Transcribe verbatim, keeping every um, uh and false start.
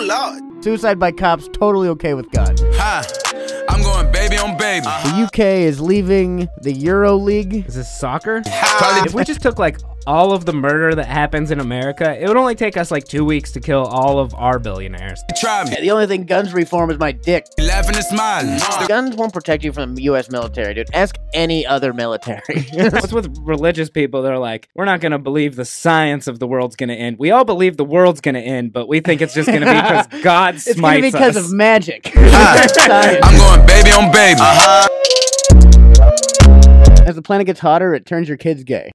Lord. Suicide by cops, totally okay with gun. Huh. I'm going baby on baby. The U K is leaving the Euro League. Is this soccer? Probably- If we just took like all of the murder that happens in America, it would only take us like two weeks to kill all of our billionaires. Try me. The only thing guns reform is my dick. Laughing and smiling. Guns won't protect you from the U S military, dude. Ask any other military. What's with religious people? They're like, we're not going to believe the science of the world's going to end. We all believe the world's going to end, but we think it's just going to be because God It's gonna smites be because us. of magic. Hi. I'm going baby on baby. Uh-huh. As the planet gets hotter, it turns your kids gay.